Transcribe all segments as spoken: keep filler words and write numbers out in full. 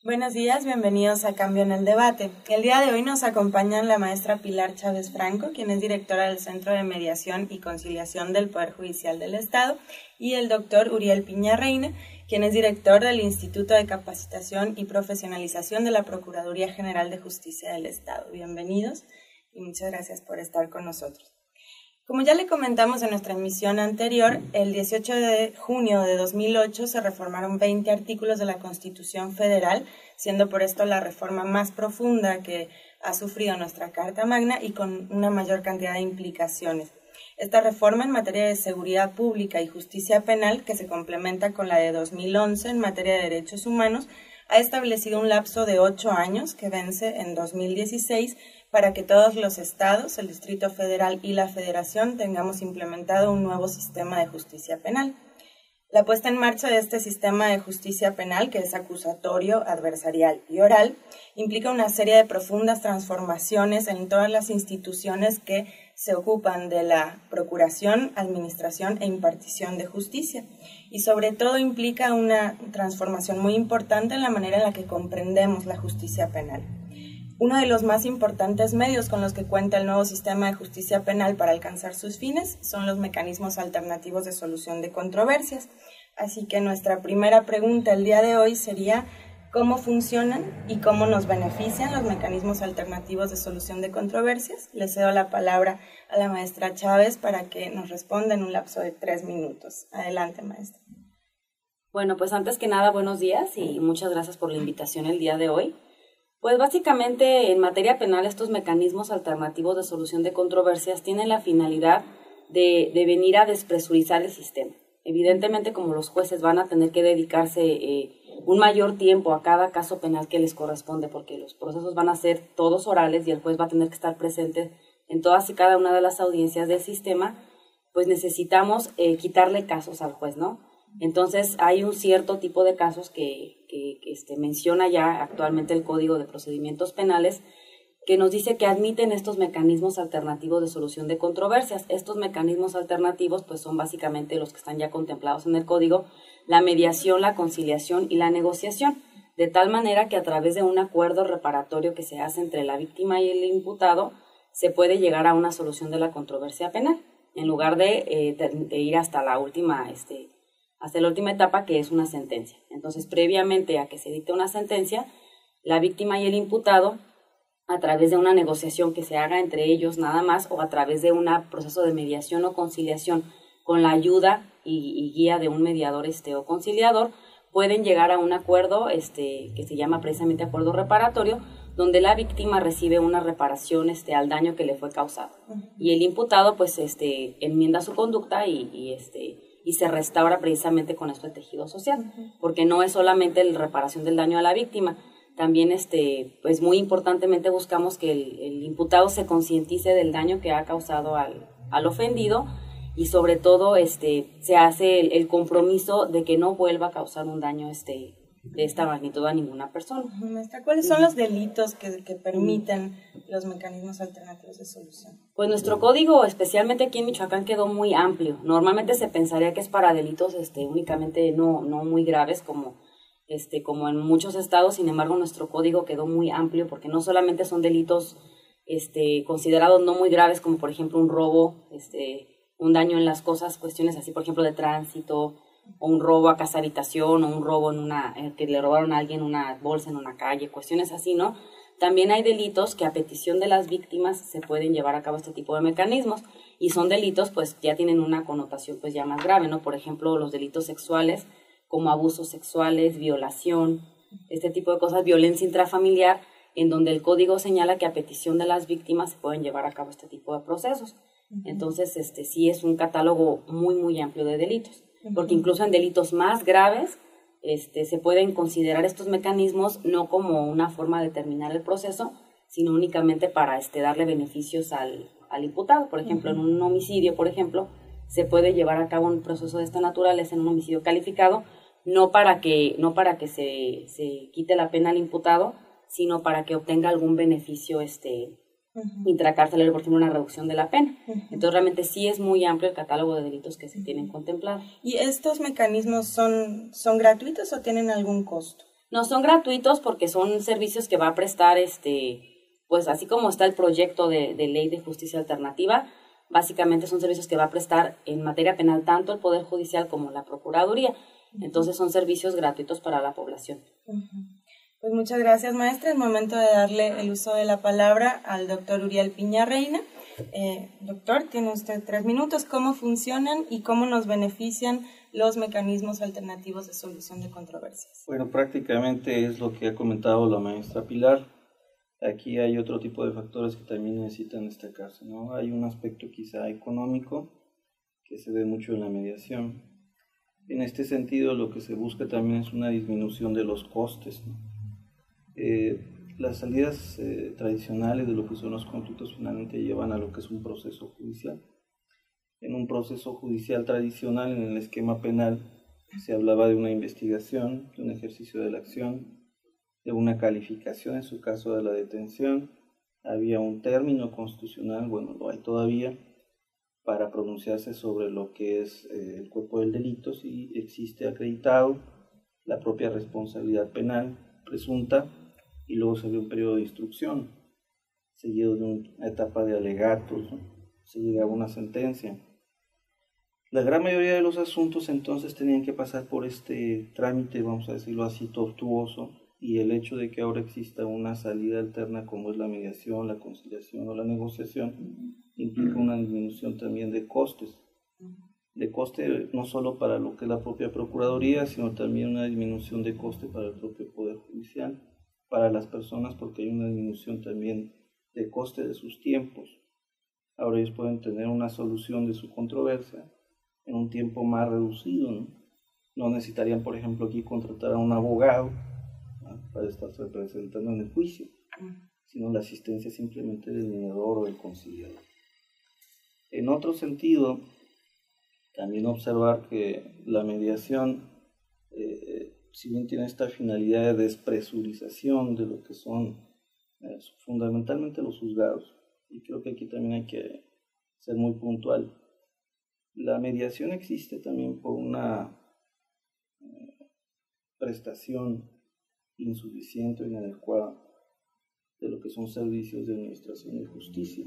Buenos días, bienvenidos a Cambio en el Debate. El día de hoy nos acompañan la maestra Pilar Chávez Franco, quien es directora del Centro de Mediación y Conciliación del Poder Judicial del Estado, y el doctor Uriel Piña Reina, quien es director del Instituto de Capacitación y Profesionalización de la Procuraduría General de Justicia del Estado. Bienvenidos y muchas gracias por estar con nosotros. Como ya le comentamos en nuestra emisión anterior, el dieciocho de junio de dos mil ocho se reformaron veinte artículos de la Constitución Federal, siendo por esto la reforma más profunda que ha sufrido nuestra Carta Magna y con una mayor cantidad de implicaciones. Esta reforma en materia de seguridad pública y justicia penal, que se complementa con la de dos mil once en materia de derechos humanos, ha establecido un lapso de ocho años que vence en dos mil dieciséis para que todos los estados, el Distrito Federal y la Federación tengamos implementado un nuevo sistema de justicia penal. La puesta en marcha de este sistema de justicia penal, que es acusatorio, adversarial y oral, implica una serie de profundas transformaciones en todas las instituciones que se ocupan de la procuración, administración e impartición de justicia. Y sobre todo implica una transformación muy importante en la manera en la que comprendemos la justicia penal. Uno de los más importantes medios con los que cuenta el nuevo sistema de justicia penal para alcanzar sus fines son los mecanismos alternativos de solución de controversias. Así que nuestra primera pregunta el día de hoy sería ¿cómo funcionan y cómo nos benefician los mecanismos alternativos de solución de controversias? Le cedo la palabra a la maestra Chávez para que nos responda en un lapso de tres minutos. Adelante, maestra. Bueno, pues antes que nada, buenos días y muchas gracias por la invitación el día de hoy. Pues básicamente en materia penal estos mecanismos alternativos de solución de controversias tienen la finalidad de, de venir a despresurizar el sistema. Evidentemente, como los jueces van a tener que dedicarse eh, un mayor tiempo a cada caso penal que les corresponde, porque los procesos van a ser todos orales y el juez va a tener que estar presente en todas y cada una de las audiencias del sistema, pues necesitamos eh, quitarle casos al juez, ¿no? Entonces hay un cierto tipo de casos que, que, que este, menciona ya actualmente el Código de Procedimientos Penales que nos dice que admiten estos mecanismos alternativos de solución de controversias. Estos mecanismos alternativos pues son básicamente los que están ya contemplados en el Código, la mediación, la conciliación y la negociación, de tal manera que a través de un acuerdo reparatorio que se hace entre la víctima y el imputado se puede llegar a una solución de la controversia penal, en lugar de, eh, de, de ir hasta la última este, hasta la última etapa, que es una sentencia. Entonces, previamente a que se dicte una sentencia, la víctima y el imputado, a través de una negociación que se haga entre ellos nada más, o a través de un proceso de mediación o conciliación con la ayuda y, y guía de un mediador este, o conciliador, pueden llegar a un acuerdo este, que se llama precisamente acuerdo reparatorio, donde la víctima recibe una reparación este, al daño que le fue causado. Y el imputado pues este, enmienda su conducta y, y este y se restaura precisamente con esto el tejido social, porque no es solamente la reparación del daño a la víctima, también este, pues muy importantemente buscamos que el, el imputado se concientice del daño que ha causado al, al ofendido y sobre todo este, se hace el, el compromiso de que no vuelva a causar un daño este, de esta magnitud a ninguna persona. ¿Cuáles son los delitos que, que permiten los mecanismos alternativos de solución? Pues nuestro código, especialmente aquí en Michoacán, quedó muy amplio. Normalmente se pensaría que es para delitos este, únicamente no, no muy graves como, este, como en muchos estados. Sin embargo, nuestro código quedó muy amplio porque no solamente son delitos este, considerados no muy graves como por ejemplo un robo, este, un daño en las cosas, cuestiones así por ejemplo de tránsito, o un robo a casa habitación, o un robo en una, eh, que le robaron a alguien una bolsa en una calle, cuestiones así, ¿no? También hay delitos que a petición de las víctimas se pueden llevar a cabo este tipo de mecanismos, y son delitos pues ya tienen una connotación pues ya más grave, ¿no? Por ejemplo, los delitos sexuales, como abusos sexuales, violación, este tipo de cosas, violencia intrafamiliar, en donde el código señala que a petición de las víctimas se pueden llevar a cabo este tipo de procesos. Entonces, este sí es un catálogo muy, muy amplio de delitos. Porque incluso en delitos más graves este, se pueden considerar estos mecanismos no como una forma de terminar el proceso, sino únicamente para este, darle beneficios al, al imputado. Por ejemplo, uh-huh. en un homicidio, por ejemplo, se puede llevar a cabo un proceso de esta naturaleza en un homicidio calificado, no para que, no para que se, se quite la pena al imputado, sino para que obtenga algún beneficio este, uh-huh. intracarcelario, por ejemplo, una reducción de la pena. Uh-huh. Entonces, realmente sí es muy amplio el catálogo de delitos que se uh-huh. tienen contemplados. ¿Y estos mecanismos son, son gratuitos o tienen algún costo? No son gratuitos porque son servicios que va a prestar, este, pues así como está el proyecto de, de ley de justicia alternativa, básicamente son servicios que va a prestar en materia penal tanto el Poder Judicial como la Procuraduría. Entonces son servicios gratuitos para la población. Pues muchas gracias, maestra. Es momento de darle el uso de la palabra al doctor Uriel Piña Reina. Eh, doctor, tiene usted tres minutos. ¿Cómo funcionan y cómo nos benefician los mecanismos alternativos de solución de controversias? Bueno, prácticamente es lo que ha comentado la maestra Pilar. Aquí hay otro tipo de factores que también necesitan destacarse, ¿no? Hay un aspecto quizá económico que se ve mucho en la mediación. En este sentido, lo que se busca también es una disminución de los costes, ¿no? Eh, las salidas eh, tradicionales de lo que son los conflictos finalmente llevan a lo que es un proceso judicial. En un proceso judicial tradicional, en el esquema penal, se hablaba de una investigación, de un ejercicio de la acción, de una calificación, en su caso de la detención. Había un término constitucional, bueno, lo hay todavía, para pronunciarse sobre lo que es eh, el cuerpo del delito, si existe acreditado, la propia responsabilidad penal presunta, y luego se ve un periodo de instrucción, seguido de una etapa de alegatos, ¿no? Se llegaba a una sentencia. La gran mayoría de los asuntos entonces tenían que pasar por este trámite, vamos a decirlo así, tortuoso, y el hecho de que ahora exista una salida alterna como es la mediación, la conciliación o la negociación, implica una disminución también de costes. De coste no solo para lo que es la propia Procuraduría, sino también una disminución de coste para el propio Poder Judicial, para las personas, porque hay una disminución también de coste de sus tiempos. Ahora ellos pueden tener una solución de su controversia en un tiempo más reducido, ¿no? No necesitarían, por ejemplo, aquí contratar a un abogado, ¿no?, para estar representando en el juicio, sino la asistencia simplemente del mediador o del conciliador. En otro sentido, también observar que la mediación, eh, si bien tiene esta finalidad de despresurización de lo que son eh, fundamentalmente los juzgados, y creo que aquí también hay que ser muy puntual, la mediación existe también por una eh, prestación insuficiente o inadecuada de lo que son servicios de administración de justicia.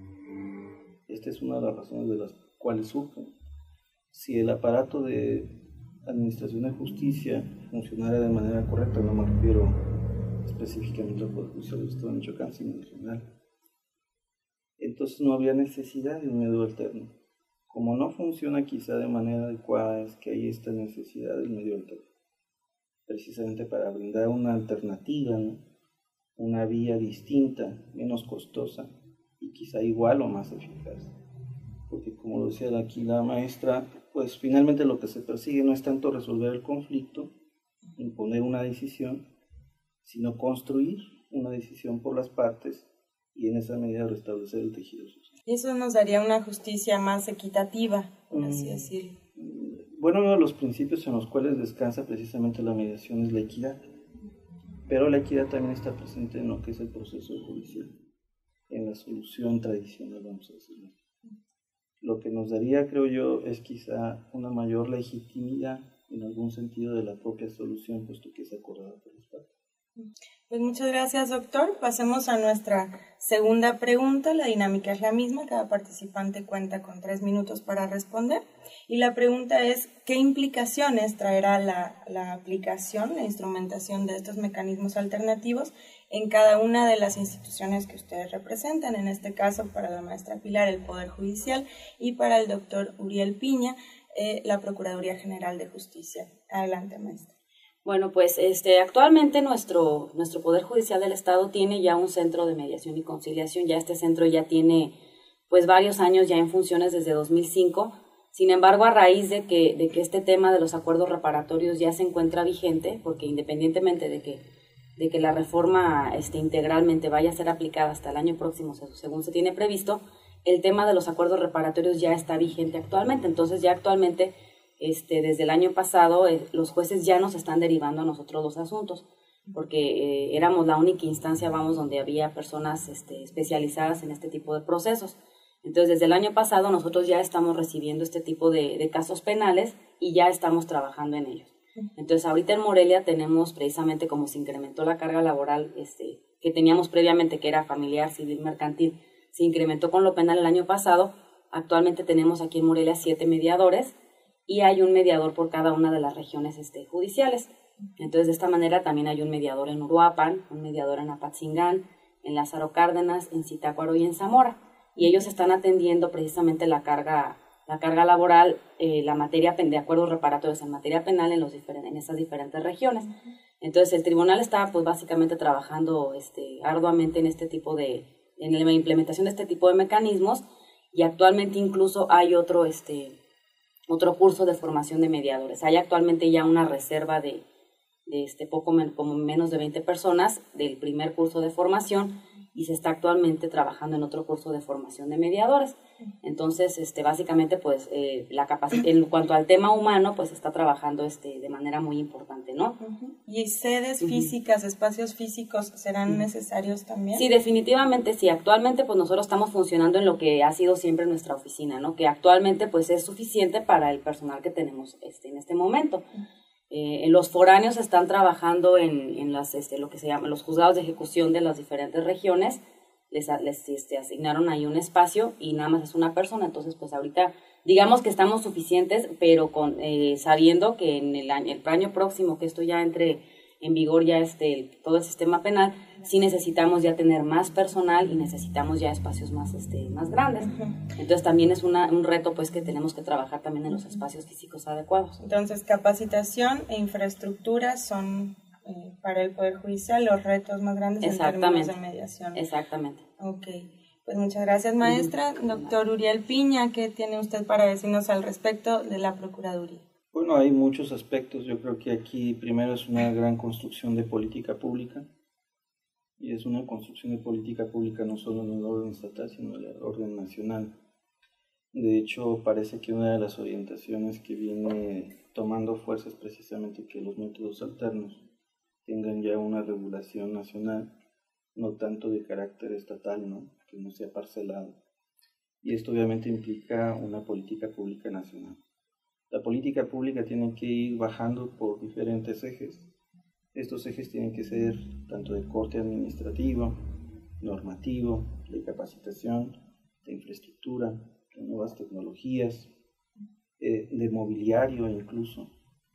Esta es una de las razones de las cuales surgen. Si el aparato de administración de justicia funcionara de manera correcta, no me refiero específicamente al Poder Judicial del Estado de Michoacán, sino en general, entonces no habría necesidad de un medio alterno. Como no funciona quizá de manera adecuada, es que hay esta necesidad del medio alterno, precisamente para brindar una alternativa, ¿no?, una vía distinta, menos costosa y quizá igual o más eficaz. Porque como lo decía aquí la maestra, pues finalmente lo que se persigue no es tanto resolver el conflicto, imponer una decisión, sino construir una decisión por las partes y en esa medida restablecer el tejido social. Y eso nos daría una justicia más equitativa, por así decirlo. Bueno, uno de los principios en los cuales descansa precisamente la mediación es la equidad, pero la equidad también está presente en lo que es el proceso judicial, en la solución tradicional, vamos a decirlo. Lo que nos daría, creo yo, es quizá una mayor legitimidad en algún sentido de la propia solución, puesto que es acordada por las partes. Pues muchas gracias, doctor. Pasemos a nuestra segunda pregunta. La dinámica es la misma. Cada participante cuenta con tres minutos para responder. Y la pregunta es, ¿qué implicaciones traerá la, la aplicación, la instrumentación de estos mecanismos alternativos en cada una de las instituciones que ustedes representan? En este caso, para la maestra Pilar, el Poder Judicial, y para el doctor Uriel Piña, eh, la Procuraduría General de Justicia. Adelante, maestra. Bueno, pues este, actualmente nuestro, nuestro Poder Judicial del Estado tiene ya un centro de mediación y conciliación. Ya este centro ya tiene pues varios años ya en funciones desde dos mil cinco. Sin embargo, a raíz de que, de que este tema de los acuerdos reparatorios ya se encuentra vigente, porque independientemente de que, de que la reforma este, integralmente vaya a ser aplicada hasta el año próximo, según se tiene previsto, el tema de los acuerdos reparatorios ya está vigente actualmente. Entonces ya actualmente... Este, desde el año pasado eh, los jueces ya nos están derivando a nosotros los asuntos, porque eh, éramos la única instancia, vamos, donde había personas este, especializadas en este tipo de procesos. Entonces, desde el año pasado nosotros ya estamos recibiendo este tipo de, de casos penales y ya estamos trabajando en ellos. Entonces, ahorita en Morelia tenemos precisamente como se incrementó la carga laboral este, que teníamos previamente, que era familiar, civil, mercantil, se incrementó con lo penal el año pasado. Actualmente tenemos aquí en Morelia siete mediadores y hay un mediador por cada una de las regiones este, judiciales. Entonces, de esta manera también hay un mediador en Uruapan, un mediador en Apatzingán, en Lázaro Cárdenas, en Zitácuaro y en Zamora. Y ellos están atendiendo precisamente la carga la carga laboral, eh, la materia de acuerdos reparatorios en materia penal en, los en esas diferentes regiones. Entonces, el tribunal está pues básicamente trabajando este, arduamente en este tipo de, en la implementación de este tipo de mecanismos, y actualmente incluso hay otro, este, otro curso de formación de mediadores. Hay actualmente ya una reserva de, de este, poco men como menos de veinte personas del primer curso de formación, y se está actualmente trabajando en otro curso de formación de mediadores. Entonces, este, básicamente, pues, eh, la capacidad, en cuanto al tema humano, pues, está trabajando este, de manera muy importante, ¿no? Uh-huh. ¿Y sedes uh-huh. físicas, espacios físicos serán uh-huh. necesarios también? Sí, definitivamente sí. Actualmente, pues, nosotros estamos funcionando en lo que ha sido siempre nuestra oficina, ¿no? Que actualmente, pues, es suficiente para el personal que tenemos este, en este momento. Uh-huh. Eh, los foráneos están trabajando en, en las, este, lo que se llama los juzgados de ejecución de las diferentes regiones. Les, les este, asignaron ahí un espacio y nada más es una persona. Entonces, pues ahorita digamos que estamos suficientes, pero con eh, sabiendo que en el año, el año próximo, que esto ya entre en vigor ya este, el, todo el sistema penal, sí necesitamos ya tener más personal y necesitamos ya espacios más, este, más grandes. Entonces también es una, un reto pues que tenemos que trabajar también en los espacios físicos adecuados. Entonces, capacitación e infraestructura son eh, para el Poder Judicial los retos más grandes en términos de mediación. Exactamente. Ok, pues muchas gracias, maestra. Uh-huh. Doctor Uriel Piña, ¿qué tiene usted para decirnos al respecto de la Procuraduría? Bueno, hay muchos aspectos. Yo creo que aquí primero es una gran construcción de política pública, y es una construcción de política pública no solo en el orden estatal, sino en el orden nacional. De hecho, parece que una de las orientaciones que viene tomando fuerza es precisamente que los métodos alternos tengan ya una regulación nacional, no tanto de carácter estatal, ¿no? Que no sea parcelado. Y esto obviamente implica una política pública nacional. La política pública tiene que ir bajando por diferentes ejes. Estos ejes tienen que ser tanto de corte administrativo, normativo, de capacitación, de infraestructura, de nuevas tecnologías, eh, de mobiliario incluso.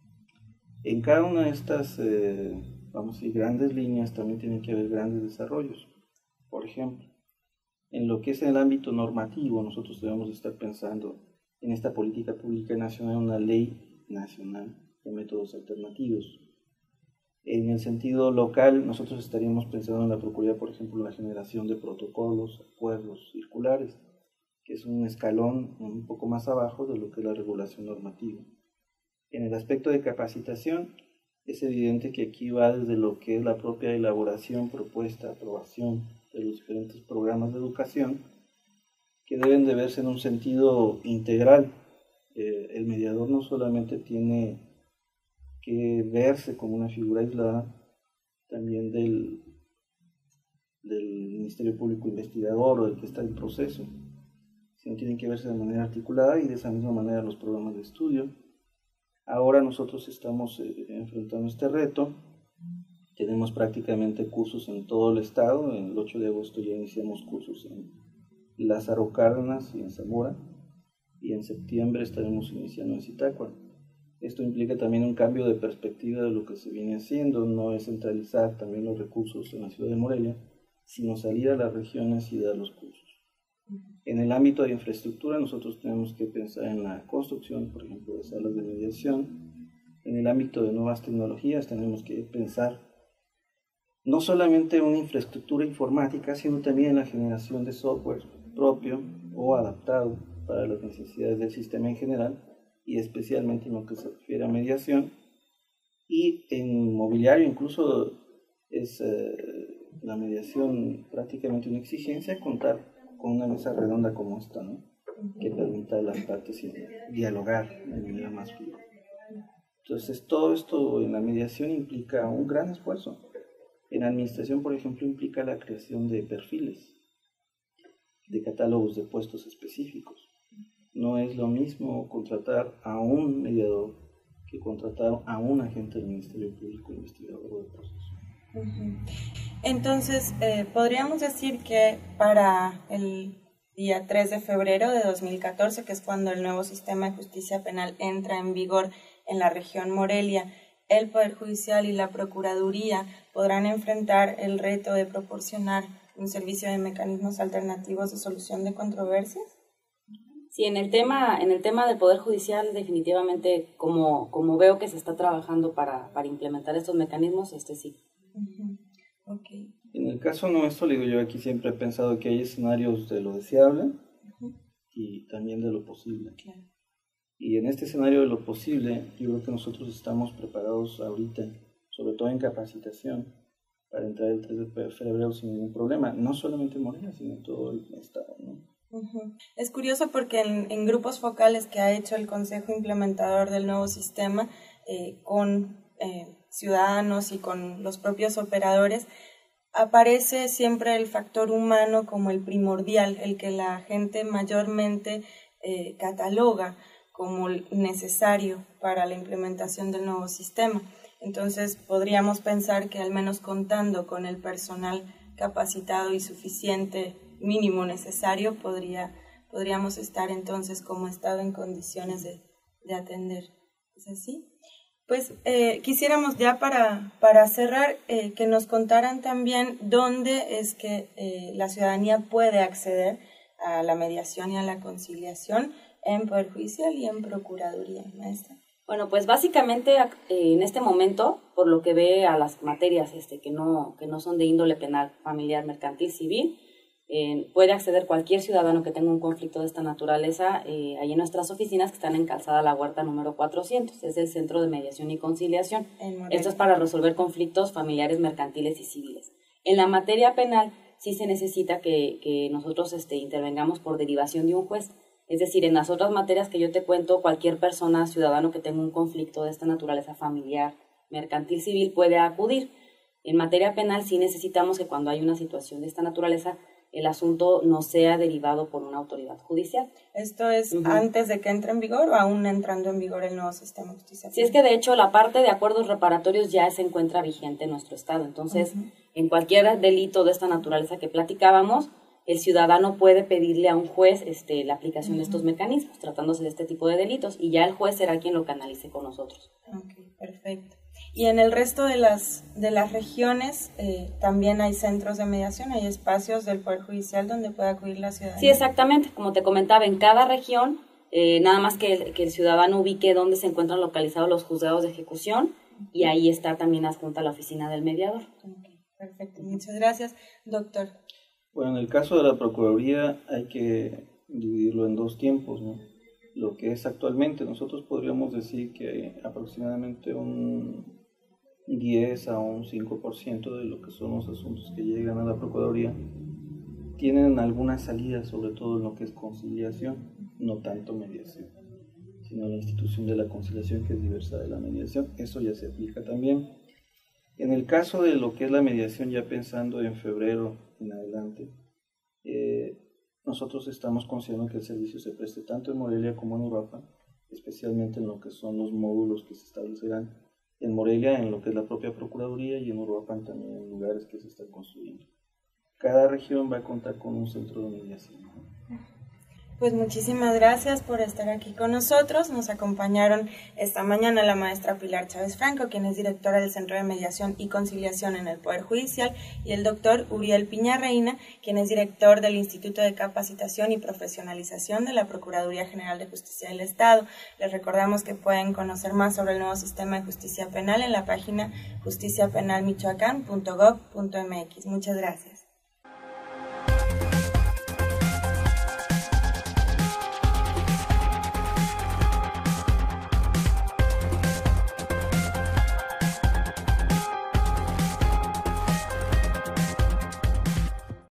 En cada una de estas eh, vamos a decir, grandes líneas también tienen que haber grandes desarrollos. Por ejemplo, en lo que es el ámbito normativo, nosotros debemos estar pensando en esta política pública nacional, una ley nacional de métodos alternativos. En el sentido local, nosotros estaríamos pensando en la Procuraduría, por ejemplo, en la generación de protocolos, acuerdos circulares, que es un escalón un poco más abajo de lo que es la regulación normativa. En el aspecto de capacitación, es evidente que aquí va desde lo que es la propia elaboración, propuesta, aprobación de los diferentes programas de educación, que deben de verse en un sentido integral. Eh, el mediador no solamente tiene que verse como una figura aislada también del, del Ministerio Público Investigador o del que está en proceso, sino tienen que verse de manera articulada, y de esa misma manera los programas de estudio. Ahora nosotros estamos eh, enfrentando este reto. Tenemos prácticamente cursos en todo el estado. El ocho de agosto ya iniciamos cursos en Lázaro Cárdenas y en Zamora, y en septiembre estaremos iniciando en Zitácuaro. Esto implica también un cambio de perspectiva de lo que se viene haciendo. No es centralizar también los recursos en la ciudad de Morelia, sino salir a las regiones y dar los cursos. En el ámbito de infraestructura, nosotros tenemos que pensar en la construcción, por ejemplo, de salas de mediación. En el ámbito de nuevas tecnologías, tenemos que pensar no solamente en una infraestructura informática, sino también en la generación de software propio o adaptado para las necesidades del sistema en general, y especialmente en lo que se refiere a mediación. Y en mobiliario incluso es eh, la mediación prácticamente una exigencia, contar con una mesa redonda como esta, ¿no? Que permita a las partes dialogar de manera más fluida. Entonces, todo esto en la mediación implica un gran esfuerzo. En administración, por ejemplo, implica la creación de perfiles, de catálogos de puestos específicos. No es lo mismo contratar a un mediador que contratar a un agente del Ministerio Público investigador del proceso. Uh-huh. Entonces, eh, podríamos decir que para el día tres de febrero de dos mil catorce, que es cuando el nuevo sistema de justicia penal entra en vigor en la región Morelia, el Poder Judicial y la Procuraduría podrán enfrentar el reto de proporcionar un servicio de mecanismos alternativos de solución de controversias. Sí, en el tema, en el tema del Poder Judicial, definitivamente, como, como veo que se está trabajando para, para implementar estos mecanismos, este sí. Uh-huh. Okay. En el caso nuestro, digo yo, aquí siempre he pensado que hay escenarios de lo deseable uh-huh. y también de lo posible. Claro. Y en este escenario de lo posible, yo creo que nosotros estamos preparados ahorita, sobre todo en capacitación, para entrar el tres de febrero sin ningún problema, no solamente en Morelia, sino en todo el estado, ¿no? Uh-huh. Es curioso porque en, en grupos focales que ha hecho el Consejo Implementador del nuevo sistema, eh, con eh, ciudadanos y con los propios operadores, aparece siempre el factor humano como el primordial, el que la gente mayormente eh, cataloga como necesario para la implementación del nuevo sistema. Entonces podríamos pensar que al menos contando con el personal capacitado y suficiente, mínimo necesario, podría, podríamos estar entonces como Estado en condiciones de, de atender. ¿Es así? Pues eh, quisiéramos ya para, para cerrar eh, que nos contaran también dónde es que eh, la ciudadanía puede acceder a la mediación y a la conciliación en Poder Judicial y en Procuraduría, maestra. Bueno, pues básicamente eh, en este momento, por lo que ve a las materias este, que, no, que no son de índole penal, familiar, mercantil, civil, eh, puede acceder cualquier ciudadano que tenga un conflicto de esta naturaleza eh, ahí en nuestras oficinas que están en Calzada La Huerta número cuatrocientos, es el Centro de Mediación y Conciliación. Esto es para resolver conflictos familiares, mercantiles y civiles. En la materia penal sí se necesita que, que nosotros este, intervengamos por derivación de un juez. Es decir, en las otras materias que yo te cuento, cualquier persona, ciudadano que tenga un conflicto de esta naturaleza familiar, mercantil, civil, puede acudir. En materia penal sí necesitamos que cuando hay una situación de esta naturaleza, el asunto no sea derivado por una autoridad judicial. ¿Esto es uh-huh. antes de que entre en vigor o aún entrando en vigor el nuevo sistema de justicia? Sí, es que de hecho la parte de acuerdos reparatorios ya se encuentra vigente en nuestro estado. Entonces, uh-huh. en cualquier delito de esta naturaleza que platicábamos, el ciudadano puede pedirle a un juez este, la aplicación uh-huh. de estos mecanismos, tratándose de este tipo de delitos, y ya el juez será quien lo canalice con nosotros. Ok, perfecto. Y en el resto de las, de las regiones eh, también hay centros de mediación, hay espacios del Poder Judicial donde puede acudir la ciudadanía. Sí, exactamente. Como te comentaba, en cada región, eh, nada más que el, que el ciudadano ubique dónde se encuentran localizados los juzgados de ejecución, uh-huh. y ahí está también adjunta la oficina del mediador. Okay, perfecto. Muchas gracias, doctor. Bueno, en el caso de la Procuraduría hay que dividirlo en dos tiempos, ¿no? Lo que es actualmente, nosotros podríamos decir que aproximadamente un diez a un cinco por ciento de lo que son los asuntos que llegan a la Procuraduría tienen alguna salida, sobre todo en lo que es conciliación, no tanto mediación, sino la institución de la conciliación, que es diversa de la mediación. Eso ya se aplica también. En el caso de lo que es la mediación, ya pensando en febrero en adelante, eh, nosotros estamos considerando que el servicio se preste tanto en Morelia como en Uruapan, especialmente en lo que son los módulos que se establecerán en Morelia, en lo que es la propia Procuraduría, y en Uruapan también en lugares que se están construyendo. Cada región va a contar con un centro de mediación. Pues muchísimas gracias por estar aquí con nosotros. Nos acompañaron esta mañana la maestra Pilar Chávez Franco, quien es directora del Centro de Mediación y Conciliación en el Poder Judicial, y el doctor Uriel Piña Reina, quien es director del Instituto de Capacitación y Profesionalización de la Procuraduría General de Justicia del Estado. Les recordamos que pueden conocer más sobre el nuevo sistema de justicia penal en la página justicia penal michoacán punto gob punto m x. Muchas gracias.